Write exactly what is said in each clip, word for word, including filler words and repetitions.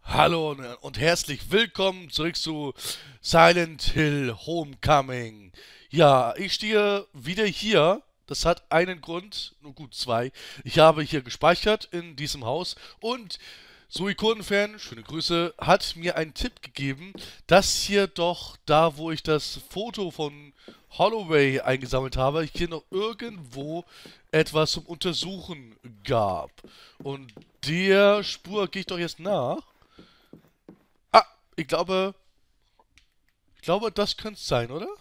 Hallo und und herzlich willkommen zurück zu Silent Hill Homecoming. Ja, ich stehe wieder hier. Das hat einen Grund, nur gut zwei. Ich habe hier gespeichert in diesem Haus und Suikoden-Fan, schöne Grüße, hat mir einen Tipp gegeben, dass hier doch da, wo ich das Foto von Holloway eingesammelt habe, hier noch irgendwo etwas zum Untersuchen gab. Und der Spur gehe ich doch jetzt nach. Ah, ich glaube, ich glaube, das könnte es sein, oder?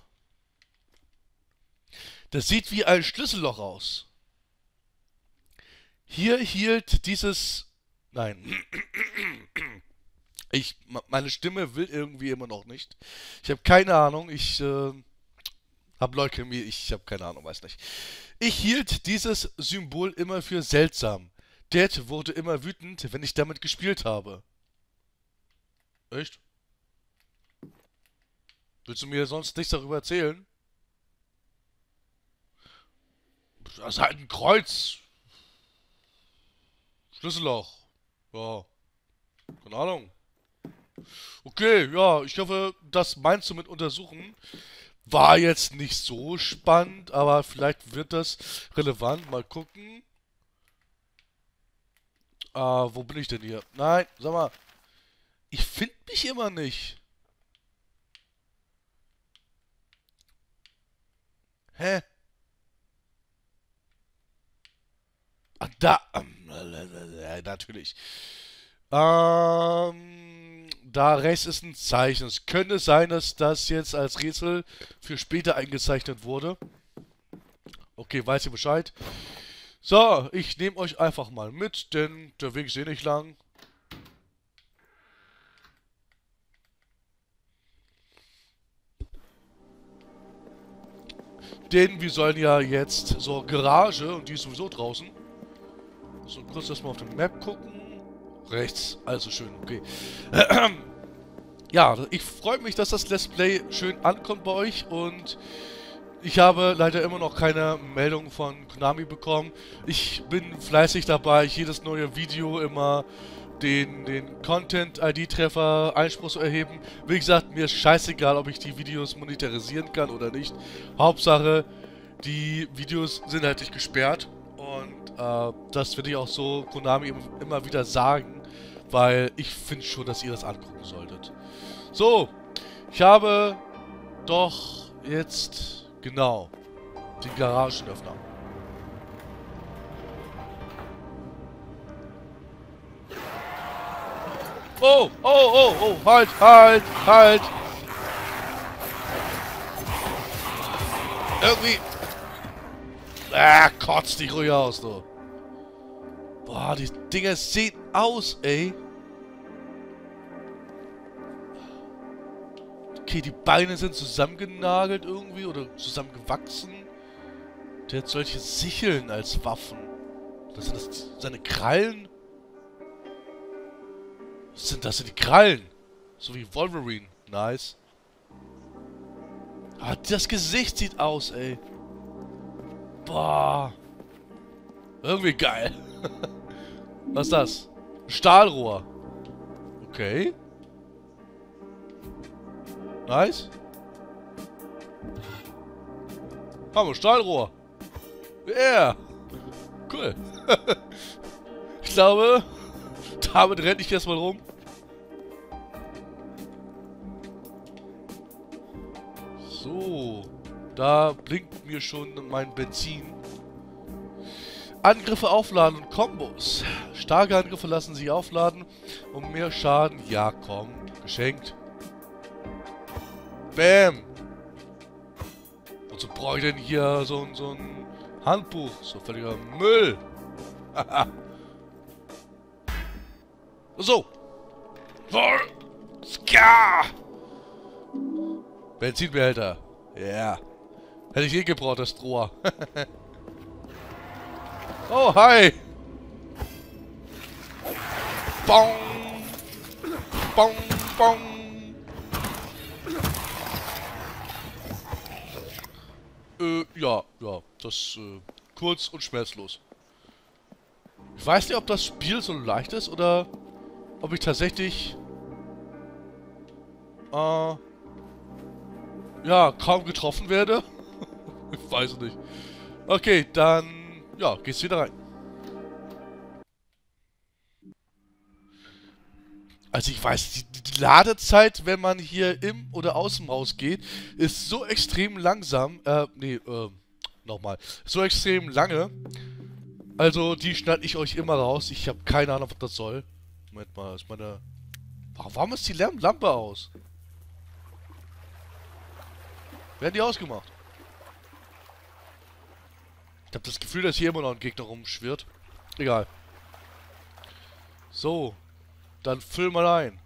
Das sieht wie ein Schlüsselloch aus. Hier hielt dieses... Nein. Ich, meine Stimme will irgendwie immer noch nicht. Ich habe keine Ahnung. Ich äh, habe Leukämie. Ich habe keine Ahnung, weiß nicht. Ich hielt dieses Symbol immer für seltsam. Dad wurde immer wütend, wenn ich damit gespielt habe. Echt? Willst du mir sonst nichts darüber erzählen? Das ist halt ein Kreuz. Schlüsselloch. Ja, keine Ahnung. Okay, ja, ich hoffe, das meinst du mit untersuchen. War jetzt nicht so spannend, aber vielleicht wird das relevant. Mal gucken. Ah, wo bin ich denn hier? Nein, sag mal. Ich finde mich immer nicht. Hä? Ah, da. Ähm, äh, natürlich. Ähm, da rechts ist ein Zeichen. Es könnte sein, dass das jetzt als Rätsel für später eingezeichnet wurde. Okay, weiß ihr Bescheid. So, ich nehme euch einfach mal mit, denn der Weg ist eh nicht lang. Denn wir sollen ja jetzt zur Garage und die ist sowieso draußen. So, kurz erstmal auf den Map gucken. Rechts, also schön, okay. Ja, ich freue mich, dass das Let's Play schön ankommt bei euch und ich habe leider immer noch keine Meldung von Konami bekommen. Ich bin fleißig dabei, jedes neue Video immer den, den Content-I D-Treffer Einspruch zu erheben. Wie gesagt, mir ist scheißegal, ob ich die Videos monetarisieren kann oder nicht. Hauptsache, die Videos sind halt nicht gesperrt. Und äh, das will ich auch so Konami immer wieder sagen, weil ich finde schon, dass ihr das angucken solltet. So, ich habe doch jetzt genau den Garagenöffner. Oh, oh, oh, oh, halt, halt, halt. Irgendwie. Ah, kotzt dich ruhig aus, du. Boah, die Dinger sehen aus, ey. Okay, die Beine sind zusammengenagelt irgendwie oder zusammengewachsen. Der hat solche Sicheln als Waffen. Das sind das seine Krallen? Was sind das? Sind die Krallen? So wie Wolverine. Nice. Ah, das Gesicht sieht aus, ey. Boah. Irgendwie geil. Was ist das? Ein Stahlrohr. Okay. Nice. Haben wir Stahlrohr. Yeah. Cool. Ich glaube, damit renne ich erstmal rum. So. Da blinkt mir schon mein Benzin. Angriffe aufladen und Kombos. Starke Angriffe lassen sich aufladen. Und mehr Schaden. Ja, komm. Geschenkt. Bam. Wozu brauche ich denn hier so, ein so ein Handbuch? So völliger Müll. So. Ska. Benzinbehälter. Ja. Yeah. Hätte ich eh gebraucht, das Rohr. Oh, hi. Bong. Bong, bong. Äh, ja, ja. Das, äh, kurz und schmerzlos. Ich weiß nicht, ob das Spiel so leicht ist oder ob ich tatsächlich... Äh... Ja, kaum getroffen werde. Ich weiß es nicht. Okay, dann... Ja, geht's wieder rein. Also ich weiß, die, die Ladezeit, wenn man hier im oder aus dem Haus geht, ist so extrem langsam. Äh, nee, äh, nochmal. So extrem lange. Also, die schneide ich euch immer raus. Ich habe keine Ahnung, was das soll. Moment mal, ist meine... Warum ist die Lam Lampe aus? Werden die ausgemacht? Ich habe das Gefühl, dass hier immer noch ein Gegner rumschwirrt. Egal. So. Dann füll mal ein.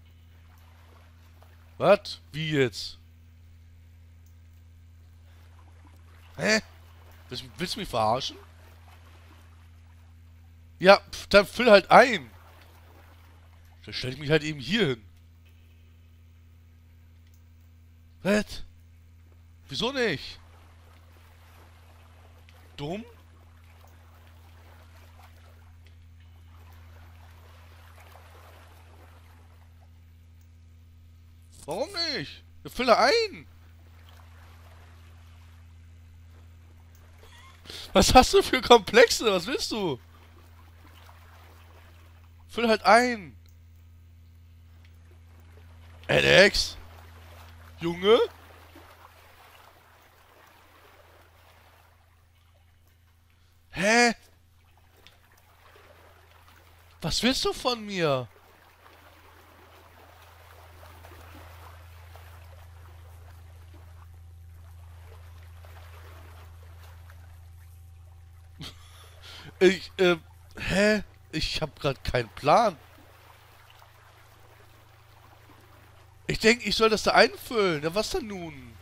Was? Wie jetzt? Hä? Willst, willst du mich verarschen? Ja, pf, dann füll halt ein. Dann stelle ich mich halt eben hier hin. Was? Wieso nicht? Dumm? Warum nicht? Ja, fülle ein. Was hast du für Komplexe? Was willst du? Füll halt ein. Alex? Junge? Hä? Was willst du von mir? Ich, äh, hä? Ich hab grad keinen Plan. Ich denke, ich soll das da einfüllen. Ja, was denn nun?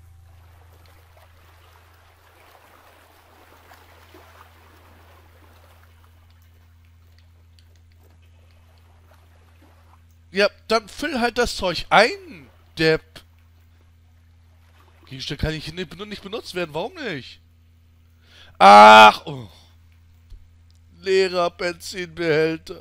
Ja, dann füll halt das Zeug ein, Depp. Gegenstände kann ich nicht nicht benutzt werden. Warum nicht? Ach, oh. Leerer Benzinbehälter.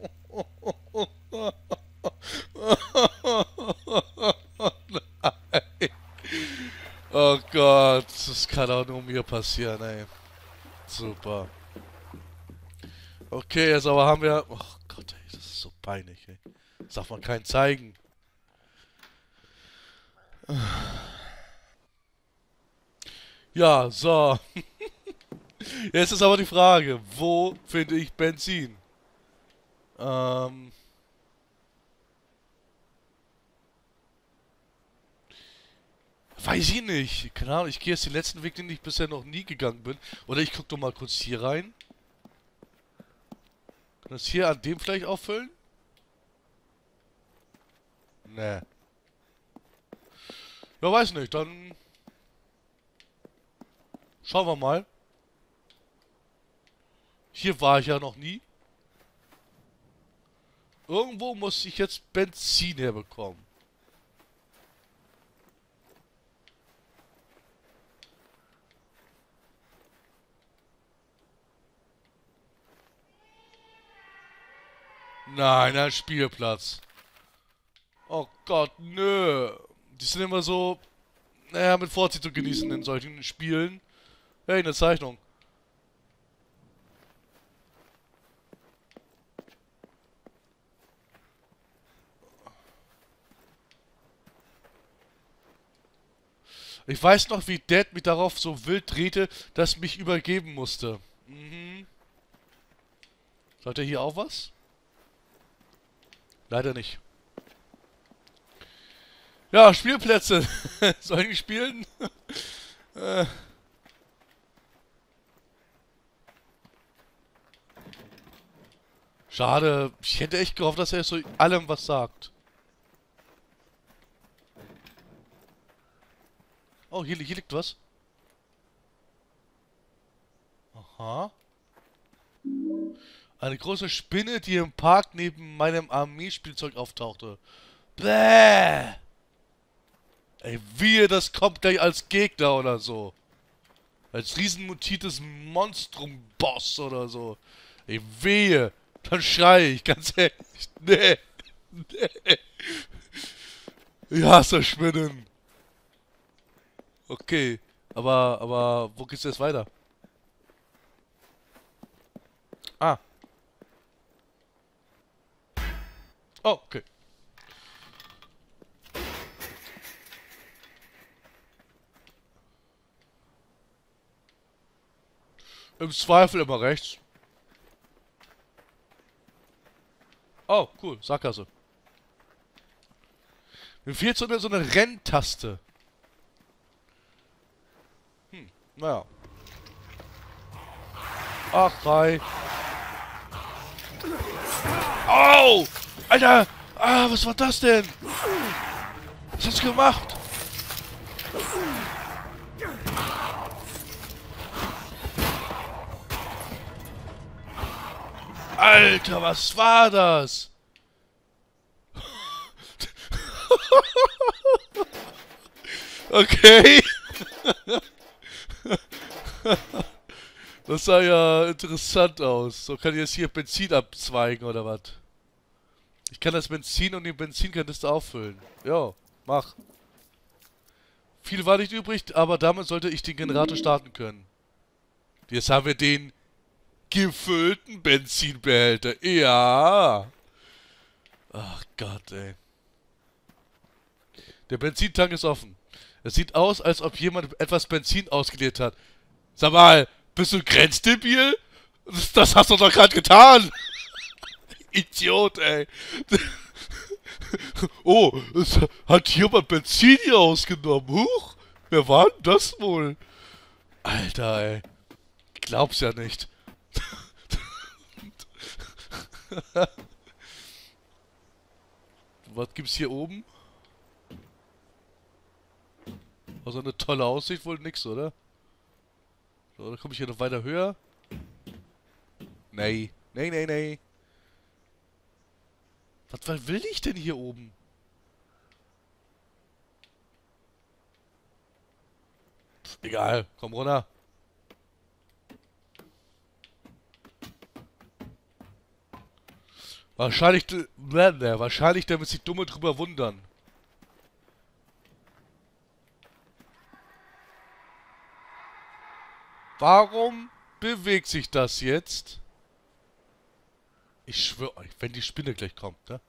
Nein. Oh Gott, das kann auch nur mir passieren, ey. Super. Okay, jetzt aber haben wir... Oh Gott, ey, das ist so peinlich, ey. Das darf man keinen zeigen. Ja, so. Jetzt ist aber die Frage, wo finde ich Benzin? Ähm... Weiß ich nicht. Keine Ahnung, ich gehe jetzt den letzten Weg, den ich bisher noch nie gegangen bin. Oder ich gucke doch mal kurz hier rein. Kann das hier an dem vielleicht auffüllen? Nee. Ja, weiß nicht. Dann... Schauen wir mal. Hier war ich ja noch nie. Irgendwo muss ich jetzt Benzin herbekommen. Nein, ein Spielplatz. Oh Gott, nö. Die sind immer so, naja, mit Vorsicht zu genießen in solchen Spielen. Hey, eine Zeichnung. Ich weiß noch, wie Dad mich darauf so wild drehte, dass mich übergeben musste. Mhm. Sollte hier auch was? Leider nicht. Ja, Spielplätze. Soll ich spielen? äh. Schade. Ich hätte echt gehofft, dass er so allem was sagt. Oh, hier, hier liegt was. Aha. Eine große Spinne, die im Park neben meinem Armeespielzeug auftauchte. Bäh! Ey, wehe, das kommt gleich als Gegner oder so. Als riesenmutiertes Monstrum-Boss oder so. Ey, wehe! Dann schrei ich, ganz ehrlich. Nee. Ich hasse Spinnen. Okay. Aber, aber, wo geht's jetzt weiter? Ah. Oh, okay. Im Zweifel immer rechts. Oh, cool. Sackgasse. Mir fehlt so eine, so eine Renntaste. Hm, naja. Ach, drei. Au! Alter! Ah, was war das denn? Was hast du gemacht? Alter, was war das? Okay. Das sah ja interessant aus. So, kann ich jetzt hier Benzin abzweigen oder was? Ich kann das Benzin und den Benzinkanister auffüllen. Ja, mach. Viel war nicht übrig, aber damit sollte ich den Generator starten können. Jetzt haben wir den gefüllten Benzinbehälter. Ja. Ach Gott, ey. Der Benzintank ist offen. Es sieht aus, als ob jemand etwas Benzin ausgeleert hat. Sag mal, bist du grenzdebil? Das, das hast du doch gerade getan. Idiot, ey. Oh, es hat jemand Benzin hier ausgenommen. Huch, wer war denn das wohl? Alter, ey. Ich glaub's ja nicht. Was gibt's hier oben? Also eine tolle Aussicht, wohl nix, oder? So, dann komme ich hier noch weiter höher. Nee. Nee, nee, nee. Was, was will ich denn hier oben? Pff, egal, komm runter. Wahrscheinlich, ne, wahrscheinlich, damit sich Dumme drüber wundern. Warum bewegt sich das jetzt? Ich schwöre euch, wenn die Spinne gleich kommt, ne?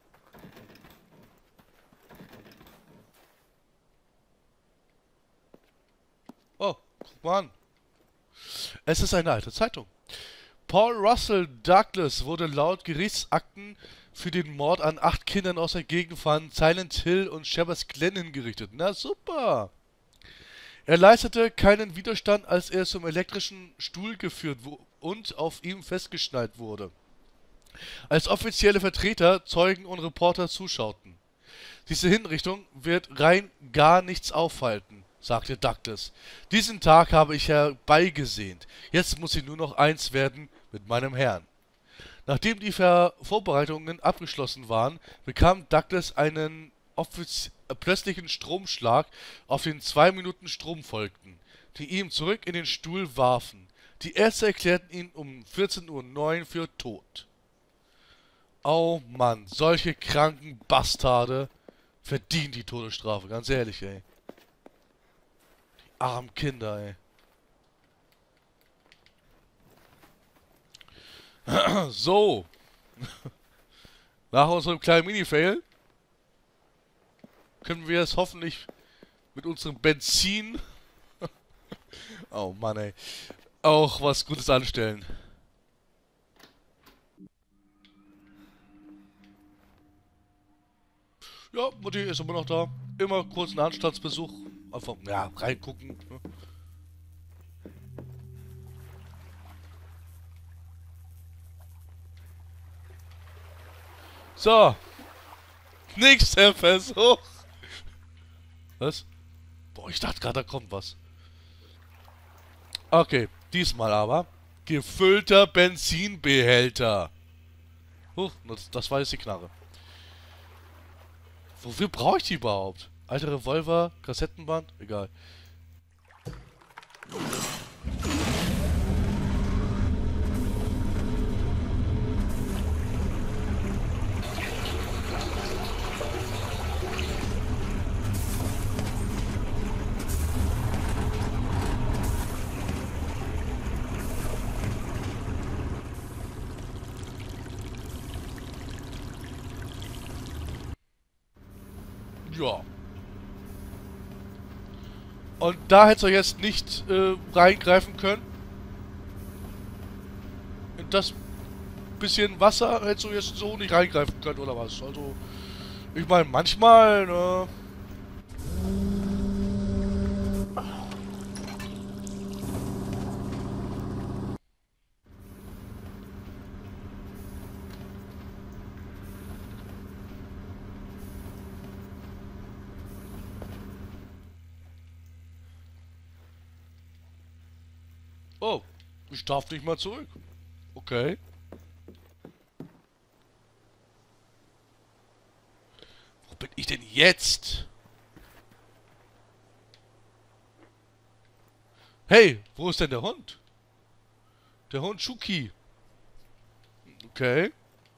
Oh, guck mal an. Es ist eine alte Zeitung. Paul Russell Douglas wurde laut Gerichtsakten für den Mord an acht Kindern aus der Gegend von Silent Hill und Shepherd's Glen hingerichtet. Na super! Er leistete keinen Widerstand, als er zum elektrischen Stuhl geführt und auf ihm festgeschnallt wurde. Als offizielle Vertreter, Zeugen und Reporter zuschauten. Diese Hinrichtung wird rein gar nichts aufhalten, sagte Douglas. Diesen Tag habe ich herbeigesehnt. Jetzt muss ich nur noch eins werden mit meinem Herrn. Nachdem die Ver Vorbereitungen abgeschlossen waren, bekam Douglas einen plötzlichen Stromschlag, auf den zwei Minuten Strom folgten, die ihn zurück in den Stuhl warfen. Die Ärzte erklärten ihn um vierzehn Uhr neun für tot. Oh Mann, solche kranken Bastarde verdienen die Todesstrafe, ganz ehrlich, ey. Die armen Kinder, ey. So. Nach unserem kleinen Mini-Fail können wir es hoffentlich mit unserem Benzin oh Mann, ey, auch was Gutes anstellen. Ja, Mutti ist immer noch da. Immer kurz einen Anstandsbesuch. Einfach, ja, reingucken. Ne? So. Nächster Versuch. Was? Boah, ich dachte gerade, da kommt was. Okay, diesmal aber. Gefüllter Benzinbehälter. Huch, das, das war jetzt die Knarre. Wofür brauche ich die überhaupt? Alter Revolver, Kassettenband? Egal. Ja. Und da hättest du jetzt nicht äh, reingreifen können. In das bisschen Wasser hättest du jetzt so nicht reingreifen können, oder was? Also, ich meine, manchmal, ne? Oh, ich darf nicht mal zurück. Okay. Wo bin ich denn jetzt? Hey, wo ist denn der Hund? Der Hund Shuki. Okay.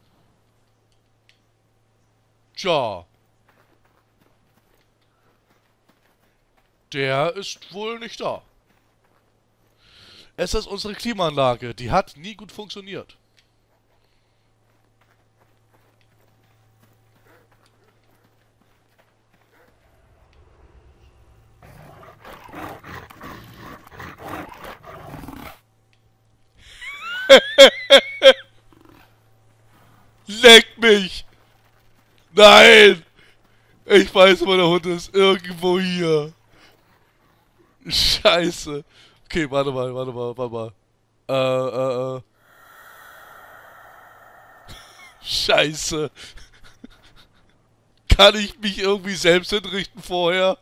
Tja. Der ist wohl nicht da. Es ist unsere Klimaanlage. Die hat nie gut funktioniert. Leck mich! Nein! Ich weiß, wo der Hund ist. Irgendwo hier. Scheiße. Okay, warte mal, warte mal, warte mal. Äh, äh, äh. Scheiße. Kann ich mich irgendwie selbst entrichten vorher?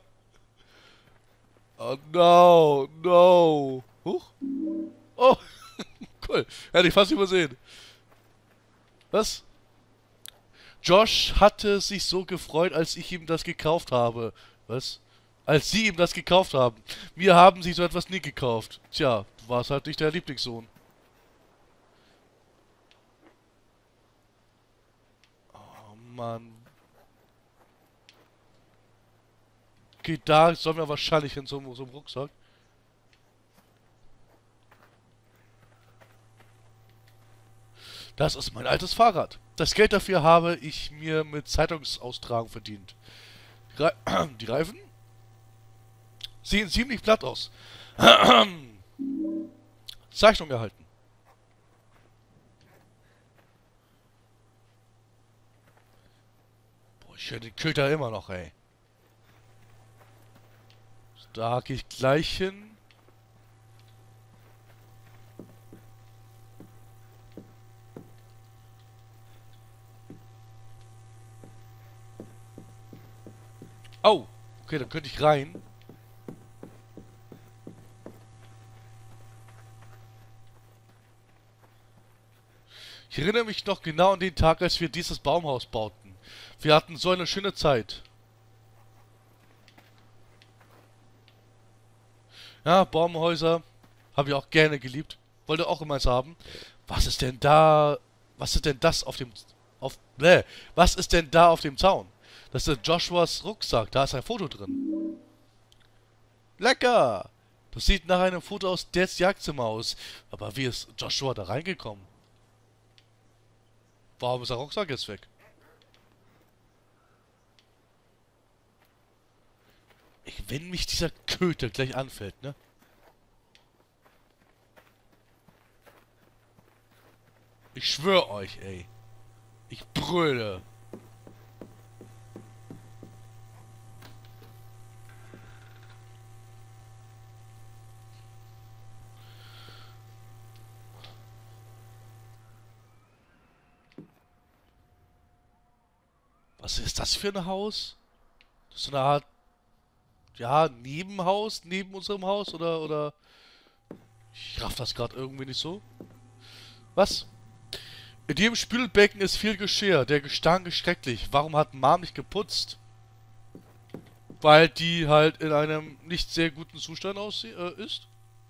Oh no, no. Huch. Oh, cool. Hätte ich fast übersehen. Was? Josh hatte sich so gefreut, als ich ihm das gekauft habe. Was? Als sie ihm das gekauft haben. Wir haben sie so etwas nie gekauft. Tja, du warst halt nicht der Lieblingssohn. Oh Mann. Okay, da sollen wir wahrscheinlich in so, so einem Rucksack. Das ist mein altes Fahrrad. Das Geld dafür habe ich mir mit Zeitungsaustragen verdient. Die, Re die Reifen sehen ziemlich platt aus. Zeichnung erhalten. Boah, ich höre den Köter immer noch, ey. Da hake ich gleich hin. Oh, okay, dann könnte ich rein. Ich erinnere mich noch genau an den Tag, als wir dieses Baumhaus bauten. Wir hatten so eine schöne Zeit. Ja, Baumhäuser habe ich auch gerne geliebt. Wollte auch immer eins haben. Was ist denn da? Was ist denn das auf dem... Auf... Bäh. Was ist denn da auf dem Zaun? Das ist Joshuas Rucksack. Da ist ein Foto drin. Lecker! Das sieht nach einem Foto aus Dads Jagdzimmer aus. Aber wie ist Joshua da reingekommen? Warum ist der Rucksack jetzt weg? Ich, wenn mich dieser Köter gleich anfällt, ne? Ich schwör euch, ey. Ich brülle. Was ist das für ein Haus? Das ist so eine Art, ja, Nebenhaus, neben unserem Haus, oder, oder... Ich raff das gerade irgendwie nicht so. Was? In dem Spülbecken ist viel Geschirr. Der Gestank ist schrecklich. Warum hat Mom nicht geputzt? Weil die halt in einem nicht sehr guten Zustand aussieht, äh, ist?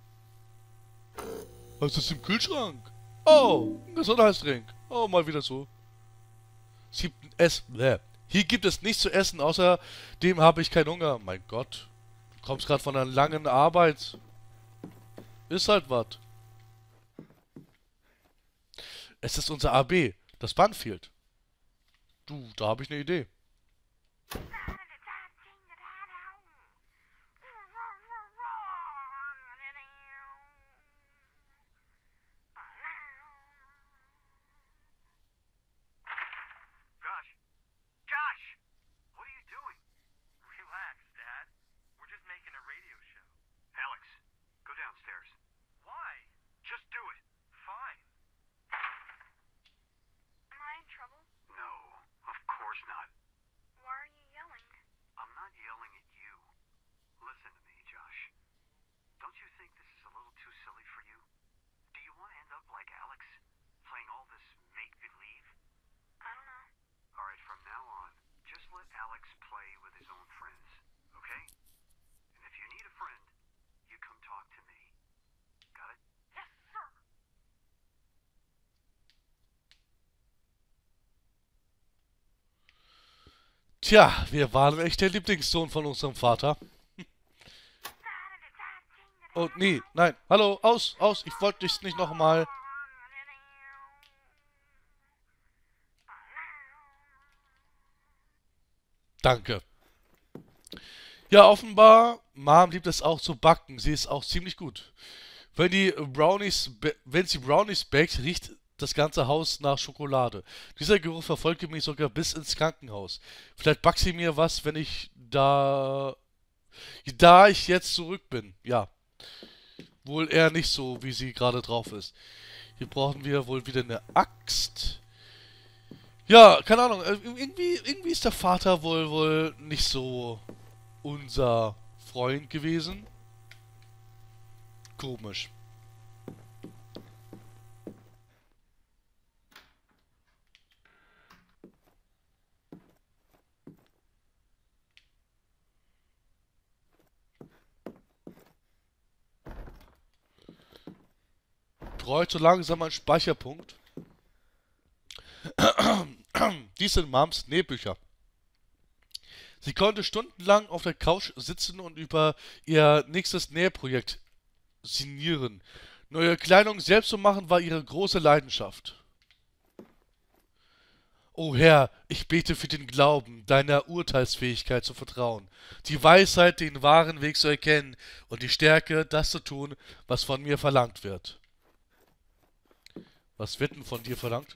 Was ist im Kühlschrank? Oh, ein Gesundheitsdrink. Oh, mal wieder so. Es gibt es. Bäh. Hier gibt es nichts zu essen, außerdem habe ich keinen Hunger. Mein Gott. Du kommst gerade von einer langen Arbeit. Ist halt was. Es ist unser A B. Das Band fehlt. Du, da habe ich eine Idee. Tja, wir waren echt der Lieblingssohn von unserem Vater. Oh, nee, nein. Hallo, aus, aus. Ich wollte dich nicht nochmal. Danke. Ja, offenbar, Mom liebt es auch zu backen. Sie ist auch ziemlich gut. Wenn die Brownies, wenn sie Brownies backt, riecht das ganze Haus nach Schokolade. Dieser Geruch verfolgte mich sogar bis ins Krankenhaus. Vielleicht backt sie mir was, wenn ich da, da ich jetzt zurück bin. Ja, wohl eher nicht so, wie sie gerade drauf ist. Hier brauchen wir wohl wieder eine Axt. Ja, keine Ahnung. Irgendwie, irgendwie ist der Vater wohl wohl nicht so unser Freund gewesen. Komisch. Bräuchte so langsam einen Speicherpunkt. Dies sind Moms Nähbücher. Sie konnte stundenlang auf der Couch sitzen und über ihr nächstes Nähprojekt sinnieren. Neue Kleidung selbst zu machen war ihre große Leidenschaft. O Herr, ich bete für den Glauben, deiner Urteilsfähigkeit zu vertrauen, die Weisheit, den wahren Weg zu erkennen und die Stärke, das zu tun, was von mir verlangt wird. Was wird denn von dir verlangt?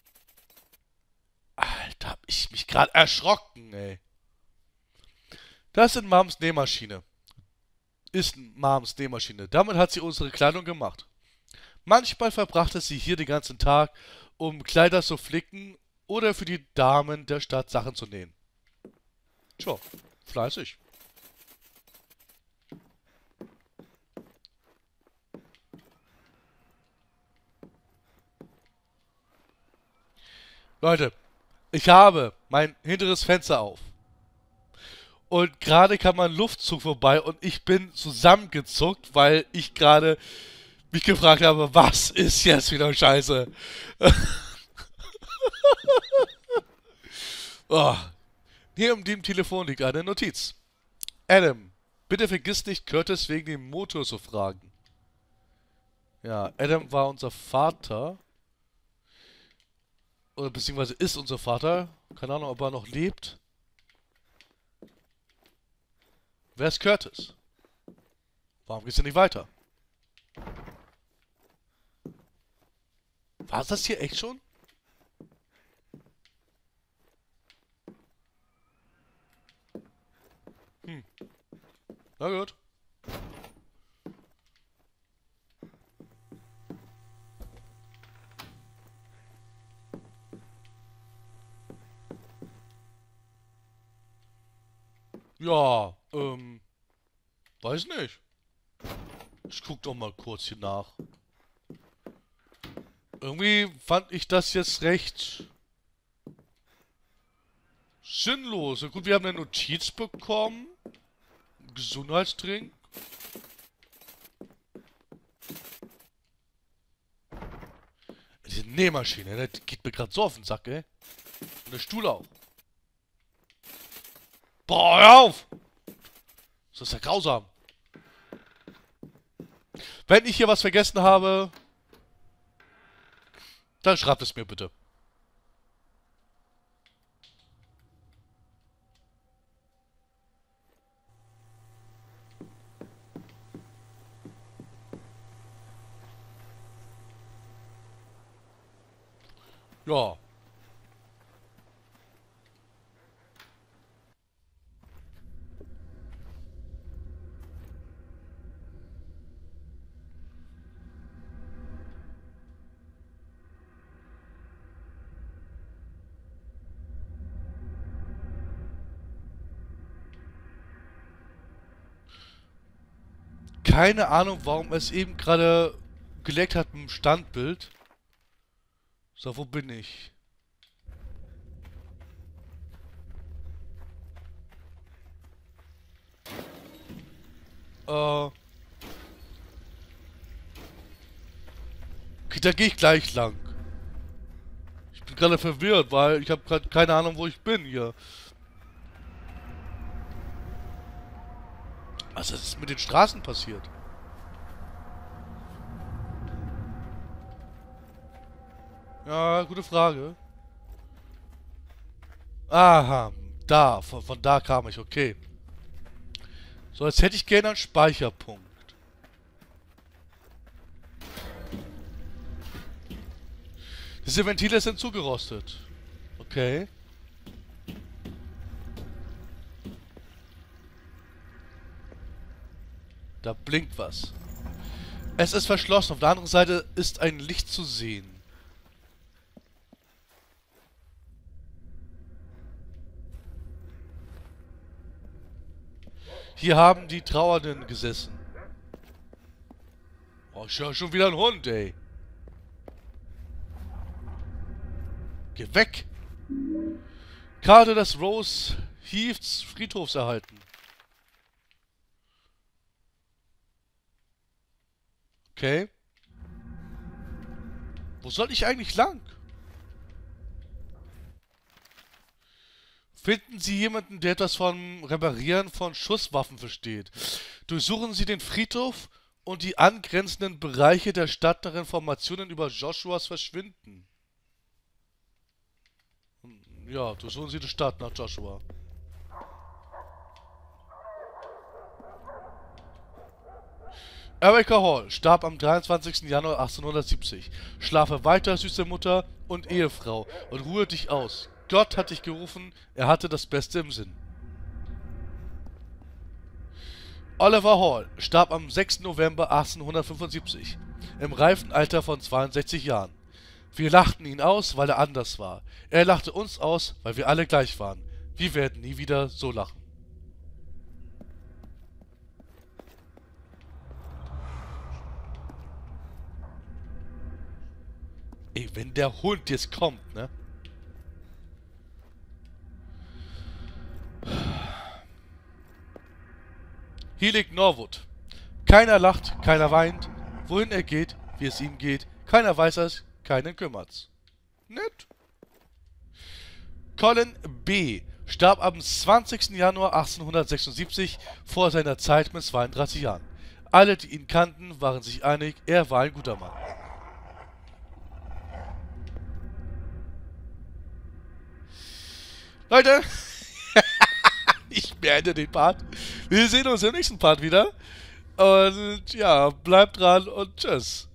Alter, hab ich mich gerade erschrocken, ey. Das ist Mams Nähmaschine. Ist Mams Nähmaschine. Damit hat sie unsere Kleidung gemacht. Manchmal verbrachte sie hier den ganzen Tag, um Kleider zu flicken oder für die Damen der Stadt Sachen zu nähen. Tja, fleißig. Leute, ich habe mein hinteres Fenster auf. Und gerade kam ein Luftzug vorbei und ich bin zusammengezuckt, weil ich gerade mich gefragt habe, was ist jetzt wieder Scheiße? Oh. Hier um dem Telefon liegt eine Notiz. Adam, bitte vergiss nicht, Curtis wegen dem Motor zu fragen. Ja, Adam war unser Vater. Oder beziehungsweise ist unser Vater. Keine Ahnung, ob er noch lebt. Wer ist Curtis? Warum geht's denn nicht weiter? War das hier echt schon? Hm. Na gut. Ja, ähm, weiß nicht. Ich guck doch mal kurz hier nach. Irgendwie fand ich das jetzt recht sinnlos. Na gut, wir haben eine Notiz bekommen. Gesundheitstrink. Diese Nähmaschine, das geht mir gerade so auf den Sack, ey. Und der Stuhl auch. Boah, hör auf! Das ist ja grausam. Wenn ich hier was vergessen habe, dann schreibt es mir bitte. Ja. Keine Ahnung, warum es eben gerade geleckt hat mit dem Standbild. So, wo bin ich? Äh. Okay, da gehe ich gleich lang. Ich bin gerade verwirrt, weil ich habe gerade keine Ahnung, wo ich bin hier. Was ist mit den Straßen passiert? Ja, gute Frage. Aha, da, von, von da kam ich, okay. So, jetzt hätte ich gerne einen Speicherpunkt. Diese Ventile sind zugerostet. Okay. Da blinkt was. Es ist verschlossen. Auf der anderen Seite ist ein Licht zu sehen. Hier haben die Trauernden gesessen. Oh, ich höre schon wieder einen Hund, ey. Geh weg! Karte des Rose Heaths Friedhofs erhalten. Okay. Wo soll ich eigentlich lang? Finden Sie jemanden, der etwas vom Reparieren von Schusswaffen versteht. Durchsuchen Sie den Friedhof und die angrenzenden Bereiche der Stadt nach Informationen über Joshuas Verschwinden. Ja, durchsuchen Sie die Stadt nach Joshua. Erica Hall starb am dreiundzwanzigsten Januar achtzehnhundertsiebzig. Schlafe weiter, süße Mutter und Ehefrau, und ruhe dich aus. Gott hat dich gerufen, er hatte das Beste im Sinn. Oliver Hall starb am sechsten November achtzehnhundertfünfundsiebzig, im reifen Alter von zweiundsechzig Jahren. Wir lachten ihn aus, weil er anders war. Er lachte uns aus, weil wir alle gleich waren. Wir werden nie wieder so lachen. Ey, wenn der Hund jetzt kommt, ne? Hier liegt Norwood. Keiner lacht, keiner weint. Wohin er geht, wie es ihm geht. Keiner weiß es, keinen kümmert's. Nett. Colin B. starb am zwanzigsten Januar achtzehnhundertsechsundsiebzig vor seiner Zeit mit zweiunddreißig Jahren. Alle, die ihn kannten, waren sich einig, er war ein guter Mann. Leute, ich beende den Part. Wir sehen uns im nächsten Part wieder. Und ja, bleibt dran und tschüss.